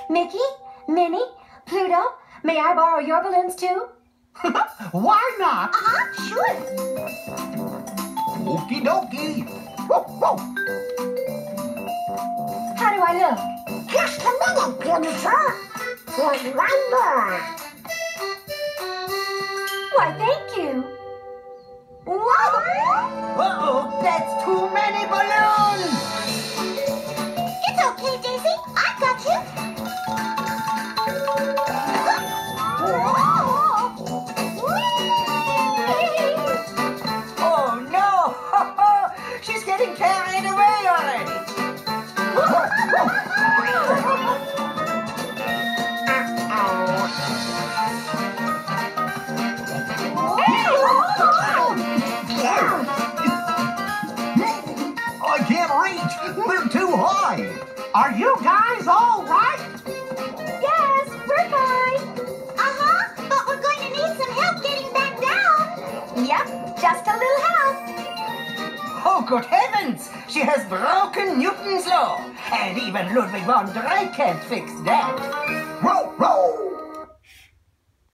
Mickey, Minnie, Pluto, may I borrow your balloons too? Why not? Sure. Okie dokie. Whoa, whoa. How do I look? Just a minute, Jennifer. There's one more. Why, thank you. Whoa! Uh-oh, that's too many balloons. It's okay, Daisy. I got you. Oh, no. She's getting carried away already. I can't reach. They're too high. Are you guys all right? Yes, we're fine. But we're going to need some help getting back down. Yep, just a little help. Oh, good heavens! She has broken Newton's law. And even Ludwig von Drake can't fix that. Row, row!